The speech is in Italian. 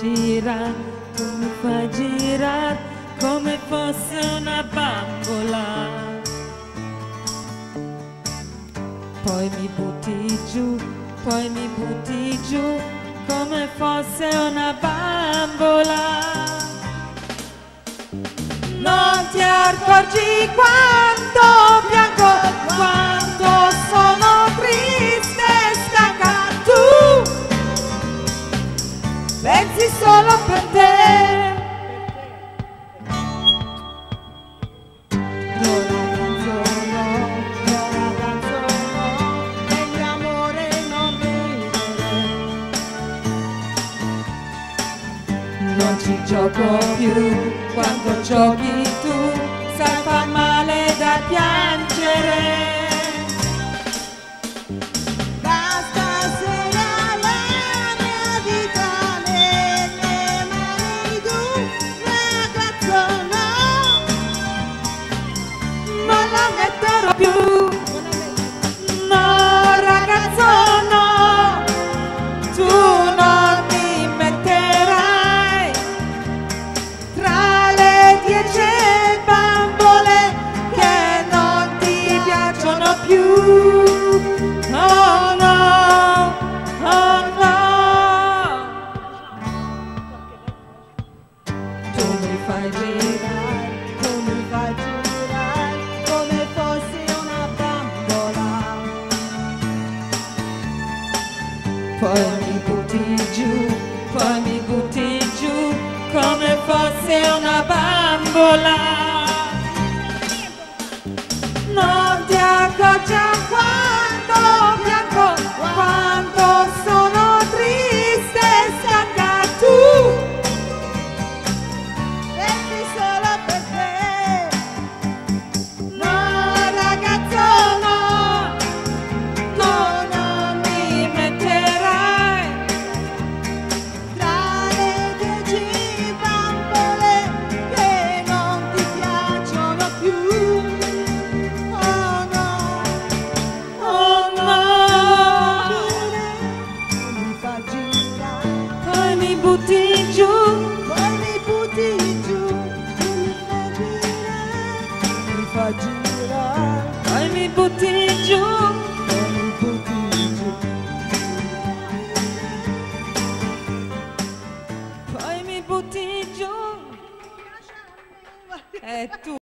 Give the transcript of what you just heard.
girare, tu mi fai girare come fosse una bambola. Poi mi butti giù, poi mi butti giù come fosse una bambola. Non ti accorgi quanto piango, quanto sono triste e stanca. Tu pensi solo per te. Non ci gioco più, quando giochi tu sai far male da piangere. Da stasera la mia vita nelle mani d'un ragazzo no, Non la metterò più, no ragazzo no, tu non mi metterai tra le 10 bambole che non ti piacciono più. Oh no, oh no. Tu mi fai girare, tu mi fai girare come fossi una bambola. poi mi butti giù, poi mi butti giù come fosse una bambola. Non ti accorgi quando piango, quanto sono triste e stanca. Tu Pensi solo per te. no ragazzo no, tu non mi metterai Tra le 10 bambole che non ti piacciono più. Oh no, oh no. tu mi fai girare, Poi mi butti giù, poi mi butti giù, tu mi fai girare, poi mi butti giù, poi mi butti giù. poi mi butti giù. E tu